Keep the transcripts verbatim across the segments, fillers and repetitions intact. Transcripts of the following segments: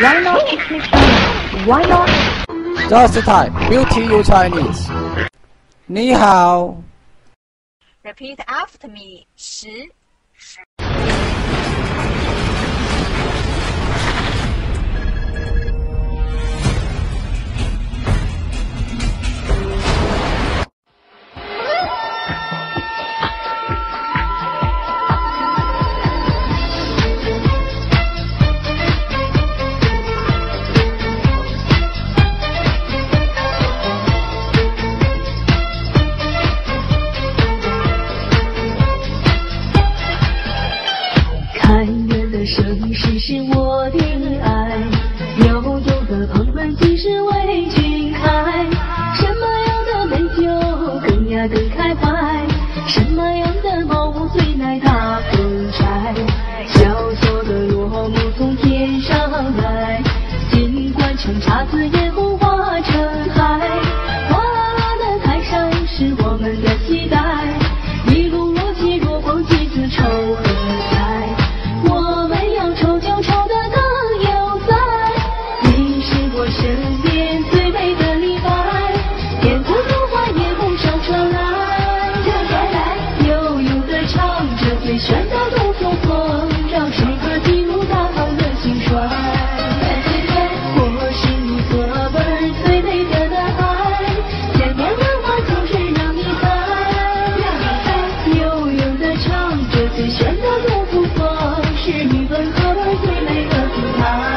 Why not speak Chinese? Why not? Just type Beauty You Chinese. 你好。 Repeat after me. 十。 盛世是我的爱，悠悠的蓬门今是为君开。什么样的美酒更呀更开怀？什么样的茅屋最耐大风拆？小小的落木从天上来，尽管成姹紫嫣红化成海。哗啦啦的泰山是我们的期待，一路落起落光几丝愁和彩。我们要抽就抽得更悠哉，你是我身边最美的李白，天空如画夜幕上传来，悠悠地唱着最炫的东风风，让水歌记录大唐的兴衰。我是你河本最美的男孩，千年文化就是让你猜，悠悠地唱着最炫的东风风，是你们河北最美的姿态。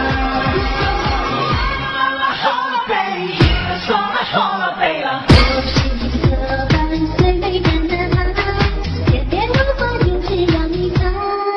我是你河北最美的男孩，千年文化就是让你猜。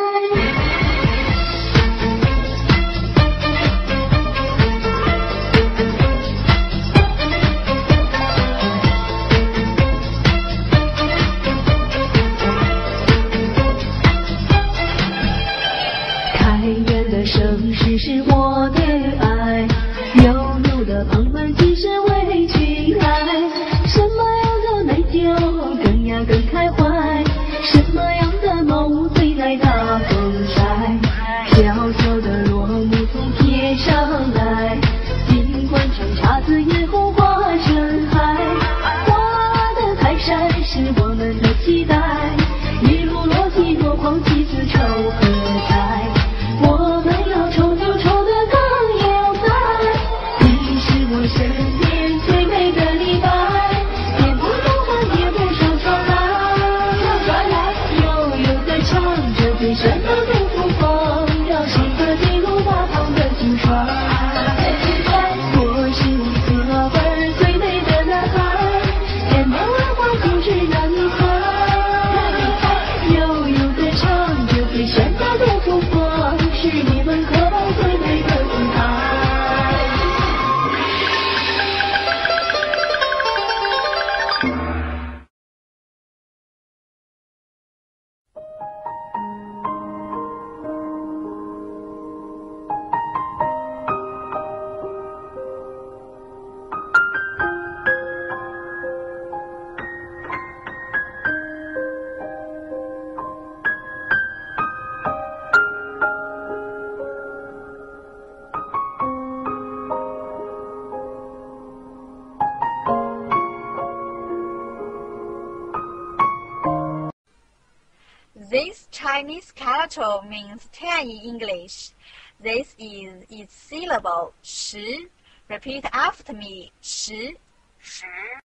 开元的盛世是我的爱，悠悠的蓬门今是为君来。什么样的美酒更呀更开怀？什么样的茅屋最耐大风拆？小小的落木从天上来，尽管成姹紫嫣红化成海。哗啦啦的泰山是我们的期待，一路落起落光几丝愁和彩。我们要抽就抽得更悠哉，你是我身边最美的李白，天空如画夜幕上传来，悠悠地唱着最炫的东风风，让水歌记录大唐的兴衰。我是你河北最美的男孩，千年文化就是让你猜，悠悠地唱着最炫的东风风，是你们河北最美的姿态。 This Chinese character means ten in English. This is its syllable 十. Repeat after me. 十.